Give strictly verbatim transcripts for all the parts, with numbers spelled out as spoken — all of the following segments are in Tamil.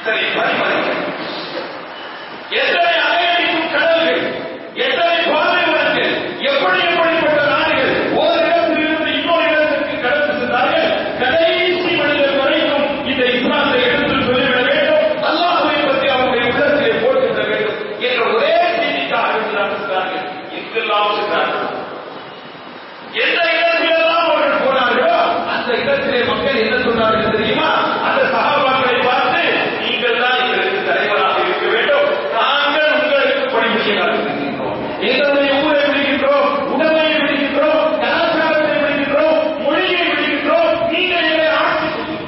இத்தனை பரிமலைகள், எத்தனை அலையடிக்கும் கடல்கள், எத்தனை பாலைவனங்கள், எப்படி எப்படிப்பட்ட நாடுகள் ஒரு இடத்திலிருந்து இன்னொரு இடத்திற்கு கடந்து சென்றார்கள். கடைசி மனிதர் வரைக்கும் இந்த இஸ்லாத்தை எடுத்து சொல்லிவிட வேண்டும், அல்லாஹ்வை பற்றி அவருடைய உள்ளத்திலே போட்டுவிட வேண்டும் என்ற ஒரே செய்திக்காக சென்றார்கள். எங்கெல்லாம் சென்றார்கள், எந்த இடத்திலெல்லாம் அவர்கள் போனார்களோ அந்த இடத்திலே மக்கள் என்ன சொன்னார்கள் தெரியுமா? அந்த சஹாபாக்களை பார்த்து, நீங்கள் தான் எங்களுக்கு தலைவராக இருக்க வேண்டும், நாங்கள் உங்களுக்கு பணிபுரியலாம் இருக்கின்றோம், எங்களுடைய ஊரை விடுகின்றோம், உடமையை விடுகின்றோம், கலாச்சாரத்தை விடுகின்றோம், மொழியை விடுகின்றோம், நீங்கள் எங்களை ஆட்சி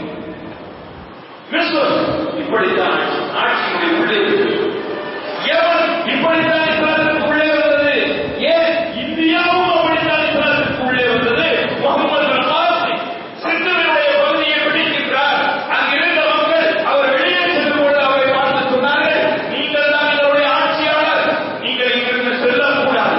செய்யுங்கள். இப்படித்தான் ஆட்சியுடைய உள்ளே எவன் இப்படித்தான் இஸ்லாத்திற்கு உள்ளே வந்தது. ஏன் இந்தியாவும் அப்படித்தான் இஸ்லாத்திற்கு உள்ளே வந்தது. முகமது பின் காசிம் சிந்துவினுடைய பகுதியை பிடிக்கின்றார். அங்கிருந்த மக்கள் அவர் வெளியே சென்று கொண்டு அவரை பார்த்து சொன்னார்கள், நீங்கள் தான் எங்களுடைய ஆட்சியாளர், நீங்கள் இங்கிருந்து செல்லக்கூடாது,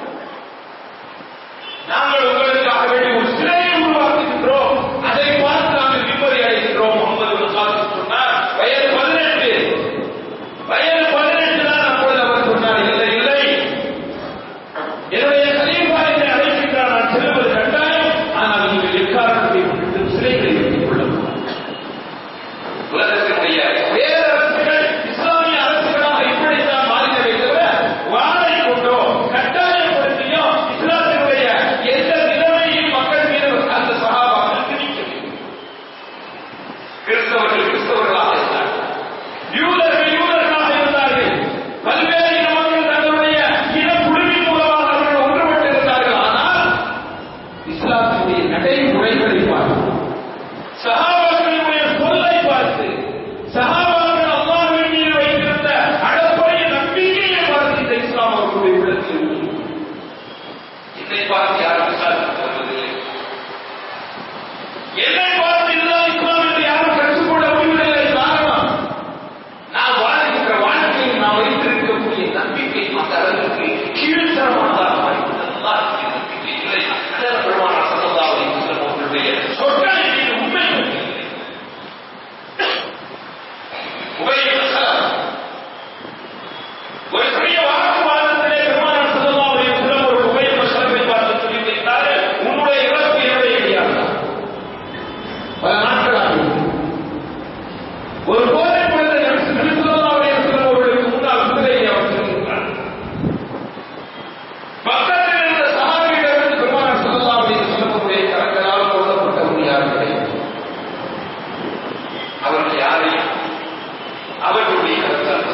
நாங்கள் உங்களுக்காக வேண்டி ஒரு சிலையை உருவாக்குகின்றோம், அதை பார்த்து நாங்கள் நிம்மதி அடைகின்றோம். முகமது பின் காசிம் சொன்னார், வயது பதினெட்டு வயது பதினெட்டு தான். அப்பொழுது அவர் சொன்னார், இல்லை இல்லை, என்னுடைய கலீஃபா என்னை அழைக்கின்றார், நான் செல்வது கட்டாயம், ஆனால் நீங்கள் எக்காரணத்தை முன்னிட்டு சிலைகளை வைத்துக் கொள்ளக்கூடாது. உலகத்தினுடைய பேரரசுகள் இஸ்லாமிய அரசுகளாக இப்படித்தான் மாறினவை தவிர வாழை கொண்டோ கட்டாயப்படுத்தியோ இஸ்லாத்தினுடைய எந்த நிலைமையும் மக்கள் மீது அந்த சஹாபாக்கள் திணிக்கவில்லை. கிறிஸ்தவர்கள் கிறிஸ்தவர்களாக இருந்தார்கள், யூதர்கள் யூதர்களாக இருந்தார்கள், பல்வேறு இனமக்கள் தங்களுடைய இன குழுவின் மூலமாக அவர்கள் ஒன்றுபட்டு இருந்தார்கள். ஆனால் இஸ்லாத்தினுடைய நடைமுறைகளை பார்த்து, சஹாபாக்களுடைய சொல்லை பார்த்து, சஹாபாக்கள் அல்லாஹ்வின் மீது வைத்திருந்த அளப்பரிய நம்பிக்கையை பார்த்து இந்த இஸ்லாம் அவர்களுடைய உள்ளத்தில் உள்ளது. என்னை பார்த்து யாரும் இஸ்லாத்துக்கு வருவதில்லை, என்னை பார்த்து இதுதான் இஸ்லாம் என்று யாரும் கற்றுக்கொள்ள முடியவில்லை. காரணம், நான் வாழ்கின்ற வாழ்க்கையில் நான் வைத்திருக்கக்கூடிய நம்பிக்கை அந்த அளவுக்கு கீழ்த்தரமானதாக மாறிவிட்டது. நம்பிக்கை இல்லை. அதன் பெருமானார் ஸல்லல்லாஹு அலைஹி வஸல்லம் அவர்களுடைய சொற்களை மீது உண்மை இல்லை. உபை இப்னு சலமா ஒரு பெரிய வாக்குவாதத்திலே பெருமானார் ஸல்லல்லாஹு அலைஹி வஸல்லம் ஒரு உபை இப்னு சலமை பார்த்து சொல்லி வைத்தார்கள், உன்னுடைய இறப்பு என்னுடைய கையால்தான். பல நாட்களாக ஒரு போதை குழந்தை அவர்களுக்கு முன்னால் குதிரையை அவர் செல்கின்றார். பக்கத்தில் இருந்த சஹாபியிடமிருந்து பெருமானார் ஸல்லல்லாஹு அலைஹி வஸல்லம் கரங்களால் கொல்லப்பட்டவர்கள் யாரும் கிடையாது. அவர்கள் யாரையும் அவர்களுடைய கருத்தால்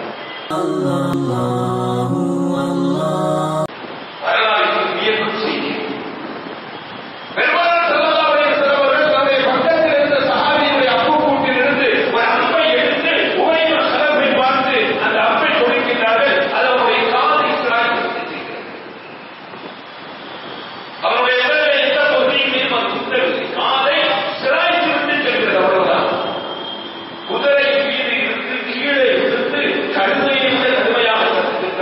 வரலாறு வியப்பு செய்தி. பெருமானார் ஸல்லல்லாஹு அலைஹி வஸல்லம் அவர்கள் தன்னுடைய பக்கத்தில் இருந்த சஹாபியுடைய அம்பு கூட்டிலிருந்து ஒரு அம்பை எடுத்து உபை இப்னு சலமை பார்த்து அந்த அம்பை கொடுக்கின்றார்கள். அது அவருடைய காதை சிராய்த்து அவருடைய உடலில் எந்த பகுதியுமே அது குத்தவில்லை, காதை சிராய்த்து விட்டு செல்கிறது. அவ்வளவுதான். குதிரை மீது இருந்து கீழே விழுந்து கடுமையை விட கடுமையாக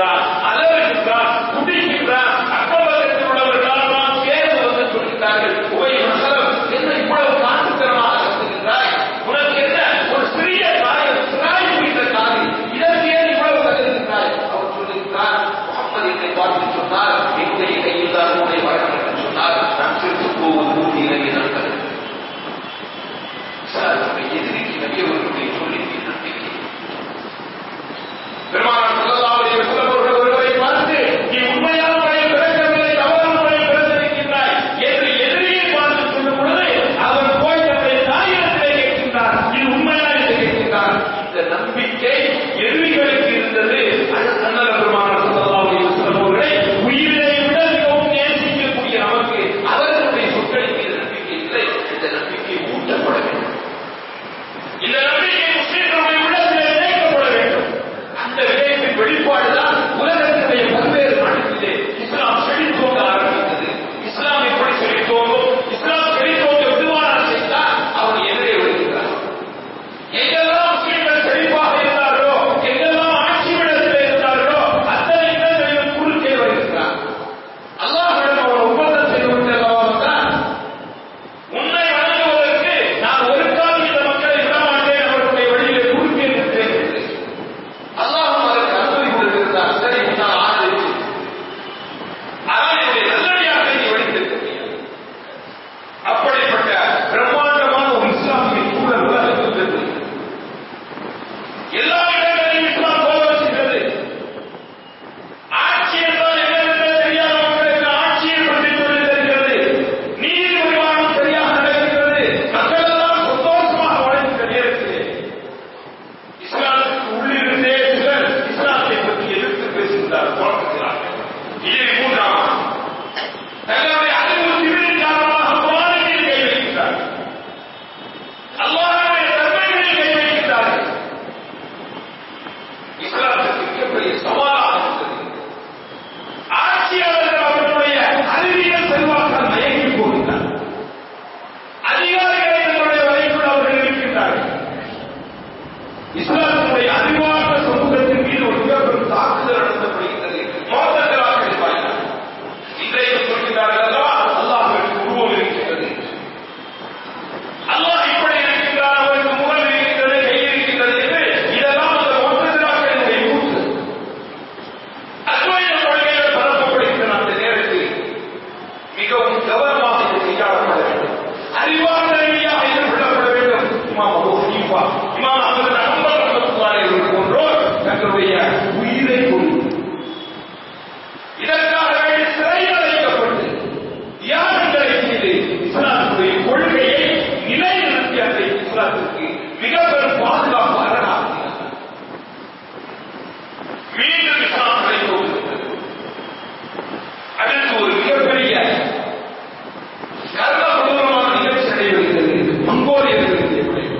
இஸ்லாத்தினுடைய அறிவார்ந்த சமூகத்தின் மீது ஒரு மிகப்பெரும் தாக்குதல் நடத்தப்படுகின்றது. மோதல்களாக வாயிலாக இன்றைக்கு சொல்கிறார்கள் அல்லவா, அல்லாஹ்விற்கு உருவம் இருக்கின்றது, அல்லாஹ் இப்படி இருக்கின்றார், அவருக்கு முகம் இருக்கின்றது, கை இருக்கின்றது என்று இதெல்லாம் அந்த மோதல்களாக கூற்று. அத்வைத கொள்கைகள் பரப்பப்படுகின்றன. அந்த நேரத்தில் மிகவும் கவனமாக இது கையாளப்பட வேண்டும், அறிவார்ந்த ரீதியாக எதிர்கொள்ளப்பட வேண்டும். இமாம் அபூ ஹனீஃபா, இமாம் அஹ்மத் ஹம்பல் ரஹ்மத்துல்லாஹி அலைஹி போன்றோர் தங்களுடைய உயிரை கொண்டு இதற்காக வேண்டி சிறையில் அடைக்கப்பட்டு தியாகங்களை செய்து இஸ்லாத்துடைய கொள்கையை நிலைநிறுத்தி அந்த இஸ்லாத்திற்கு மிக பெரும் பாதுகாப்பு அரணாக மீண்டும் இஸ்லாம் கிடைப்போகிறது. அடுத்து ஒரு மிகப்பெரிய கர்மபூர்வமான நிகழ்ச்சி நடைபெறுகிறது. மங்கோலியர்களுடைய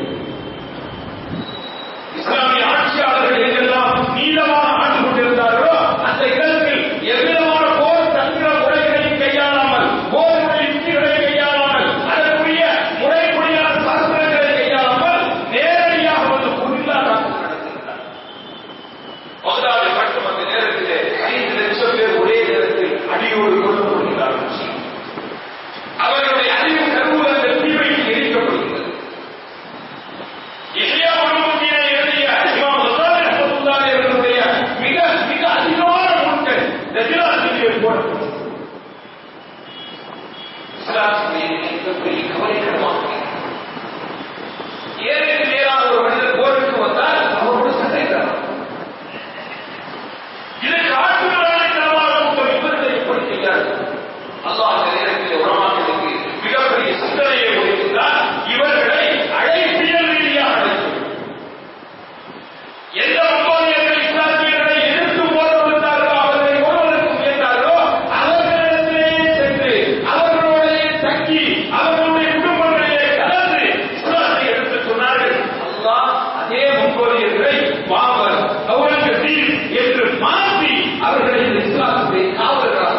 இஸ்லாமிய ஆட்சியாளர்கள் எங்கெல்லாம் நீளமாக ஆண்டு கொண்டிருந்தார்களோ அந்த இடத்தில் எவ்விதமான போர் தந்திர முறைகளையும் கையாளாமல், போர் முறை யுக்திகளை கையாளாமல், அதற்குரிய முறைப்படியான சாஸ்திரங்களை கையாளாமல் நேரடியாக வந்து பொருளாதார நடத்துகிறார். முதலாவது மட்டும் அந்த நேரத்திலே ஐந்து லட்சம் பேர் ஒரே நேரத்தில் அடியோடு கொல்லப்படுகிறார்கள். அவர்களுடைய அறிவு கருவூலங்கள் தீவைக்கு எரிக்கப்படுகிறது. இஹ்யா உலூமுத்தீனை எழுதிய இமாம் கஸாலி ரஹ்மத்துல்லாஹி அலைஹிவுடைய மிக மிக அதிகமான நூல்கள் ரஜிலாத்தில் போடப்பட்டது. இஸ்லாமிய மிகப்பெரிய கவலைக்கிடமாக ஏழைக்கு நேராக ஒரு மனிதர் போருக்கு வந்தால் அவரோடு சண்டை தரலாம். இது காட்டுகிறான தரமான கூட்டம் இவர்களை எப்படி செய்யாது? அல்லாஹ் அந்த நேரத்தில் உலமாக்களுக்கு மிகப்பெரிய சிந்தனையை கொடுக்கிறார். இவர்களை அழைப்பியல் ரீதியாக அழைக்கிறார். எந்த மங்கோலியர்கள் இஸ்லாமியர்களை எதிர்த்து போர் வந்தார்களோ, அவர்களை கொல்வதற்கு முயன்றார்களோ, அவர்களிடத்திலே சென்று அவர்களுடைய தங்கி அவர்களுடைய குடும்பங்களிலே கலந்து இஸ்லாத்தை எடுத்து சொன்னார்கள். அல்லாஹ் அதே மங்கோலியர்களை பாபர், அவுரங்கசீப் என்று மாற்றி அவர்களை இந்த இஸ்லாத்துடைய காவலர்களாக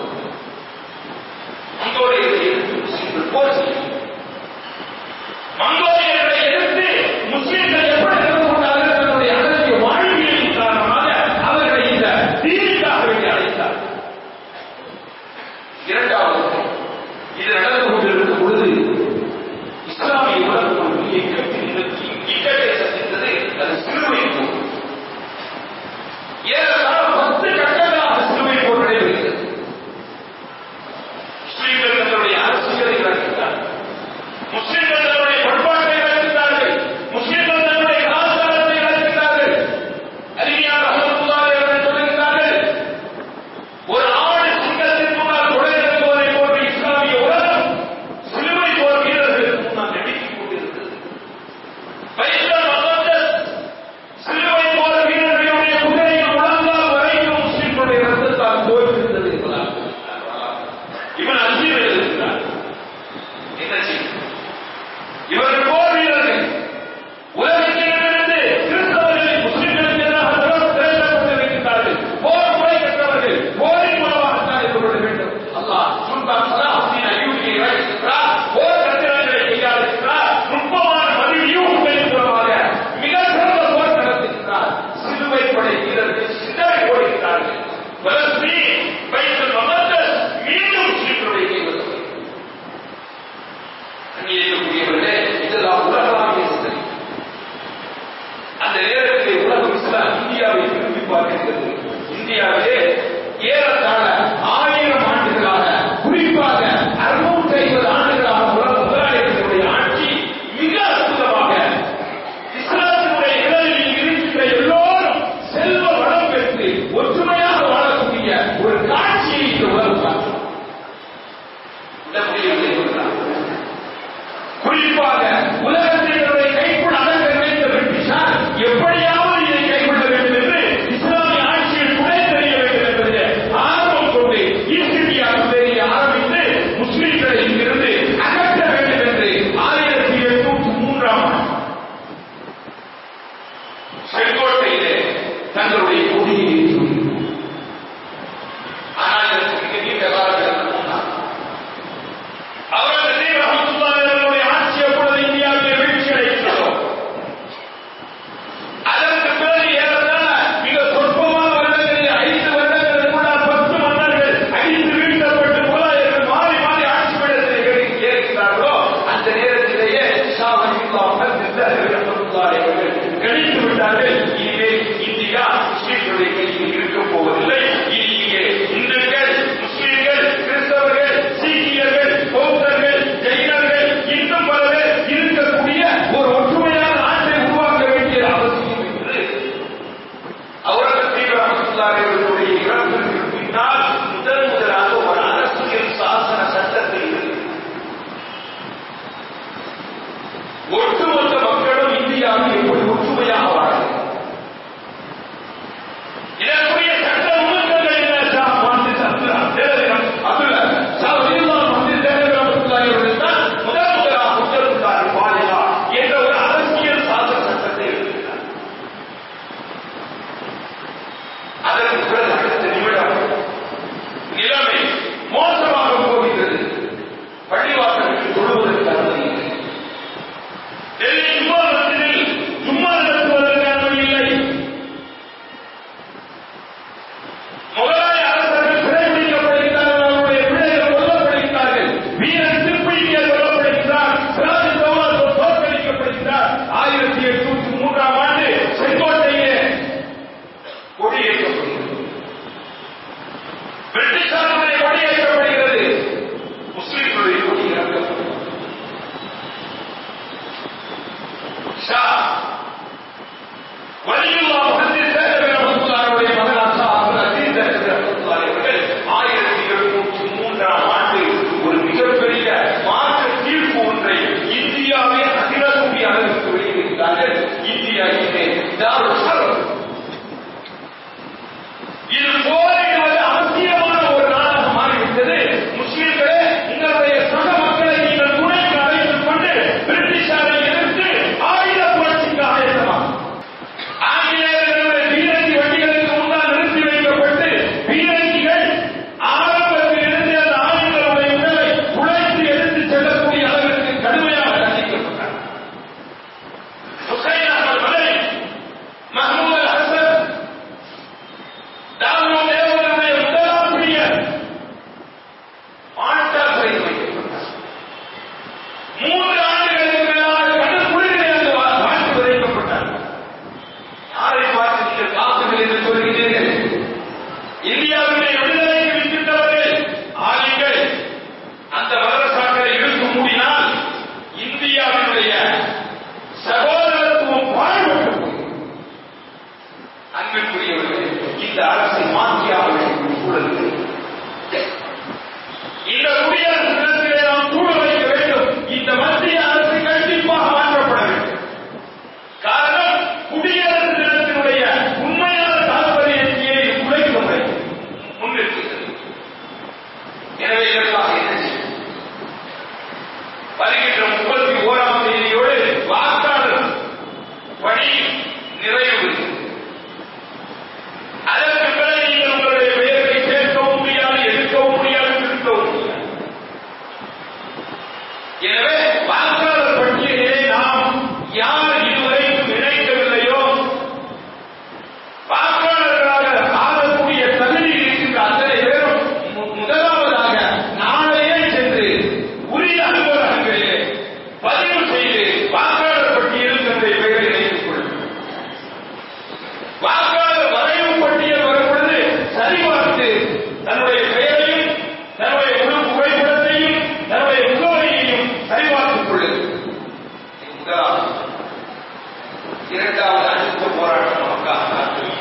மங்கோலியர்களை எதிர்த்து முஸ்லிம்கள் போர் செய்யும். மங்கோலியர்களை எதிர்த்து முஸ்லிம்கள் எப்படி நடந்து கொண்டார்கள்? தன்னுடைய அழகிய வாழ்வியலின் காரணமாக அவர்களை இந்த தீர்க்காக வேண்டி அழைத்தார். இரண்டாவது, இது நடந்து கொண்டிருக்கும் பொழுது இஸ்லாமிய உலகம் ஒரு பெரிய இக்கட்டை சந்தித்தது. அது சிலுவை போர். ஏறத்தாழ பத்து கட்டங்களாக சிலுவை போர் நடைபெறுகிறது. முஸ்லிம்கள் தன்னுடைய அரசியலை இழக்கிறார்கள், முஸ்லிம்கள் தன்னுடைய பண்பாட்டை இழக்கிறார்கள், முஸ்லிம்கள் தன்னுடைய கலாச்சாரத்தை இழக்கிறார்கள். அறிஞர் ரஹ்மத்துல்லாஹி அலைஹி சொல்லுகிறார்கள், ஒரு ஆடு சிங்கத்தின் முன்னால் தொடர்போதை போன்ற இஸ்லாமிய உலகம் சிலுவை போர் வீரர்களுக்கு முன்னால் நடுங்கிக் கொண்டிருக்கிறது. பைத்தல் முகத்தஸ் சிலுவை போர் வீரர்களுடைய குதிரையின் முழங்கால் வரைக்கும் முஸ்லிம்களுடைய ரத்தத்தால் தோய்ந்திருந்தது என்பதால் இவன் அஞ்சீர் எழுதுகிறார். என்ன செய்யும்? இவர்கள் போர் வீரர்கள் உலகத்திலிருந்து கிறிஸ்தவர்களை முஸ்லிம்களுக்கு எதிராக திரட்டப்பட்டிருக்கிறார்கள். போர் முறை கற்றவர்கள் போரின் மூலமாகத்தான் எதிர்கொள்ள வேண்டும். அல்லாஹ் சுல்தான் சலாஹுத்தீன் அய்யூபியை இறக்கின்றார். போர் கட்டிடங்களை கையாளுகின்றார். நுட்பமான மதிவியூகங்களின் மூலமாக மிக சிறந்த போர் நடத்துகின்றார். சிலுவை படை வீரர்கள் சிதறி ஓடுகிறார்கள். பலஸ்தீன், பைத்துல் முகத்தஸ் மீண்டும் முஸ்லிம்களுடைய கைவசம். அங்கேயக்கூடியவர்களே, இதெல்லாம் உலகளாவிய சிந்தனை. அந்த நேரத்தில் உலகம் இஸ்லாம் இந்தியாவை திரும்பி பார்க்கிறது. இந்தியாவிலே ஏறத்தாழ ஆயிரம் ஆண்டுகளாக, குறிப்பாக அறுநூற்றி ஐம்பது ஆண்டுகளாக உலக முதலாளிகளுடைய ஆட்சி மிக அற்புதமாக இஸ்லாத்தினுடைய நிழலில் இருக்கின்ற எல்லோரும் செல்வ வளம் பெற்று ஒற்றுமையாக வாழக்கூடிய ஒரு காட்சியை இந்த உலகம் பார்க்கிறது. குறிப்பாக உலகத்தினுடைய கைக்குள் அடங்க நினைத்த பிரிட்டிஷார் எப்படியாவது இதை கைக்கொள்ள வேண்டும் என்று இஸ்லாமிய ஆட்சியில் துணை தெரிய வேண்டும் என்பது இதான் ஒரு சரம். இது போரிடுவது அவசியமான ஒரு நாளாக மாறிவிட்டது. முஸ்லிம்களே, உங்களுடைய சக மக்களை நீங்கள் துணைக்கு அழைத்துக் கொண்டு பிரிட்டிஷாரை எதிர்த்து ஆயுத புரட்சிக்கு ஆயத்தமாக ஆங்கிலேயர்களுடைய பீரங்கி வண்டிகளுக்கு முன்னால் நிறுத்தி வைக்கப்பட்டு பீரங்கிகள் ஆரம்பத்தில் இருந்து அந்த ஆயுதங்களுடைய உடலை உழைத்து எடுத்து செல்லக்கூடிய அளவிற்கு கடுமையாக தண்டிக்கப்பட்டார். ஹுசைன் அகமது மதனி, மஹ்மூத் அல் ஹசன், தாவூத் தேவனுடைய முதலாசிரியர் மாட்டால் செய்து வைக்கப்பட்டார். மூன்று ஆண்டுகளுக்கு மேலாக கடும் குளிரிலே அந்த வாழ்க்கை விதைக்கப்பட்டார். யாரை பார்த்து நீங்கள் காசுகள் என்று சொல்கிறீர்கள்? இந்தியாவுடைய விடுதலைக்கு வித்திட்டவர்கள் ஆளுங்கள். அந்த மதரசாக்களை இழுத்து மூடினால் இந்தியாவினுடைய சகோதரத்துவம் பாழ்பட்டு அன்பிற்குரியவர்கள், இந்த அரசை மாற்றியாக வேண்டும் சூழல். இந்த குடியரசு தினத்திலே நாம் சூழ வைக்க வேண்டும். இந்த மத்திய அரசு கண்டிப்பாக மாற்றப்பட வேண்டும். காரணம், குடியரசு தினத்தினுடைய உண்மையான தாற்பயத்தையே குறைக்க முடியும் முன்னிறுத்துகிறது. எனவே இதற்காக என்ன செய்யும்? வருகின்ற முப்பத்தி ஓராம் தேதியோடு வாக்காளர் பணி நிறைவு. அதற்கு பிறகு நீங்கள் உங்களுடைய பெயரை சேர்க்கவும் முடியாது, எடுக்கவும் முடியாது, திருத்தவும் முடியாது. எனவே வாக்காளர் பட்டியலிலே நாம் யார் இதுவரைக்கும் இணைக்கவில்லையோ, வாக்காளர்களாக ஆகக்கூடிய தகுதி இருக்கின்ற அத்தனை பேரும் முதலாவதாக நாளையே சென்று உரிய அலுவலகங்களிலே பதிவு செய்து வாக்காளர் பட்டியலில் தன்னுடைய பெயரை இணைத்துக் கொள்ளும். வாக்காளர் வரைவு பட்டியல் வரும் பொழுது சரிபார்த்து தன்னுடைய பெயரையும் தன்னுடைய முழு புகைப்படத்தையும் தன்னுடைய முகவரியையும் சரிபார்த்துக் கொள்ளும். முதலாவது. இரண்டாவது, அடுத்த போராட்டம் நமக்காக காத்திருக்கிறது.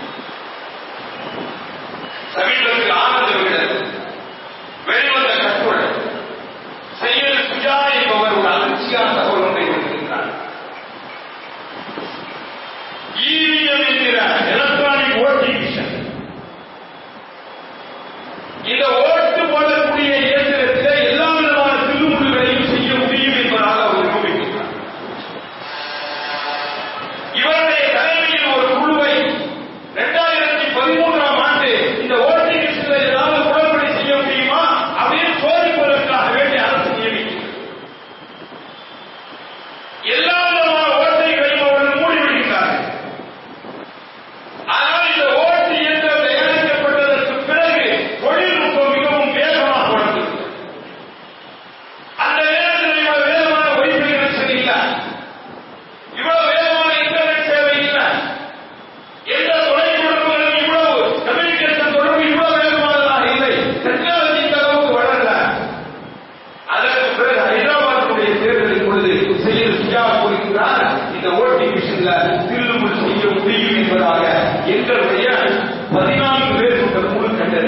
சமீபத்தில் ஆனந்தவிடம் வெளிவந்த கட்டுரை, சையது சுஜா என்பவர் ஒரு அதிர்ச்சியான தகவல் ஒன்றை கொடுத்திருக்கிறார். ஈவிஎம் என்கிற எலக்ட்ரானிக் ஓட்டிங் மிஷின், இந்த ஓட்டு போடக்கூடிய இயந்திரத்தில் எல்லா விதமான திருமுறைகளையும் செய்ய முடியும் என்பதாக அவர் நிரூபிக்கிறார். இவருடைய தலைமையில் ஒரு குழுவை இரண்டாயிரத்தி பதிமூன்றாம் ஆண்டு இந்த ஓட்டிங் மிஷினில் ஏதாவது குளறுபடி செய்ய முடியுமா அப்படின்னு சோதிப்பதற்காக வேண்டிய அரசு நியமிக்கிறது. எல்லா விதமான ஓட்டைகளையும் அவர்கள் மூடிவிடுகிறார்கள். ஆனால் இந்த ஓட்டு இயந்திரம் தயாரிக்கப்பட்டதற்கு பிறகு தொழில்நுட்பம் மிகவும் வேகமாக வளர்ந்தது. அந்த நேரத்தில் இவ்வளவு வேகமான வைஃபை கனெக்ஷன் இல்லை, இவ்வளவு வேகமான இன்டர்நெட் சேவை இல்லை, எந்த தொலைத்தொடர்புகளும் இவ்வளவு கம்யூனிகேஷன் தொடர்பு இவ்வளவு வேகமானதாக இல்லை, டெக்னாலஜி இந்த அளவுக்கு வளரல. அதற்கு பிறகு ஹைதராபாத்துடைய தேர்தலின் பொழுது சையது சுஜா கூறுகிறார், இந்த ஓட்டிங் மிஷின்ல திருமுறை செய்ய முடியும் என்பதாக எங்களுடைய பதினான்கு பேர் கொண்ட குழு கண்டது.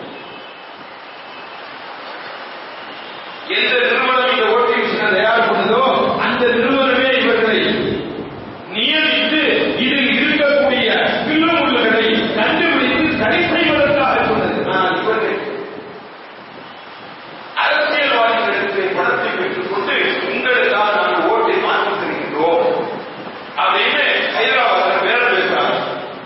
எந்த நிறுவனம் இந்த ஓட்டிங் மிஷினை தயார் பண்ணதோ அந்த நிறுவனமே இவர்களை நியமித்து இதில் இருக்கக்கூடிய திருமுறைகளை கண்டுபிடித்து தடை செய்வதற்காக சொன்னது. நான் இவர்கள் அரசியல்வாதிகளிடத்தை பணத்தை பெற்றுக் கொண்டு உங்களுக்காக நாங்கள் ஓட்டை மாற்றி தருகின்றோம் அப்படின்னு ஹைதராபாத்தில் பேரம் பேசுறாங்க.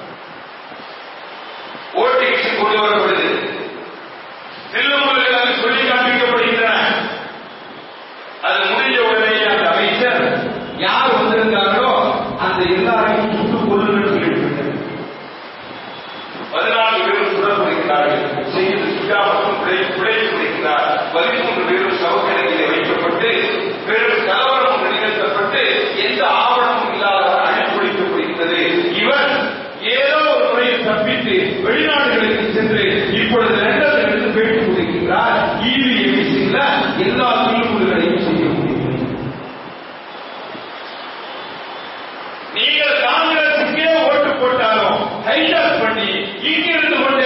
ஓட்டு மிஷின் கொண்டு வரப்படுது, திருமுறைகள் சொல்லி காண்பிக்கப்படுகின்றன. அது முடிஞ்ச உடனே அந்த அமைச்சர் யார் வந்திருந்தார்களோ அந்த எல்லாரையும் சுட்டுக் கொள்ளுங்கள் சொல்லிவிட்டார். பதினான்கு பேரும் சுடப்படுகிறார்கள். செய்து சுஜா மற்றும் பிழைக்கப்படுகிறார். பதிமூன்று பேரும் சவக்கிடங்கிலே வைக்கப்பட்டு பெரும் கலவரம் ஒன்று நிகழ்த்தப்பட்டு எந்த ஆவணமும் இல்லாத அனுப்பிவிக்கப்படுகிறது. இவர் ஏதோ ஒரு முறையில் தப்பித்து வெளிநாடுகளுக்கு சென்று இப்பொழுது லண்டனிலிருந்து பேட்டி கொடுக்கிறார். ஈவிஎம் மிஷின்ல எல்லா திருமுறைகளையும் செய்ய முடியும். நீங்கள் காங்கிரசுக்கே ஓட்டு போட்டாலும் ஹைஜாக் பண்ணி இங்கிருந்து கொண்டு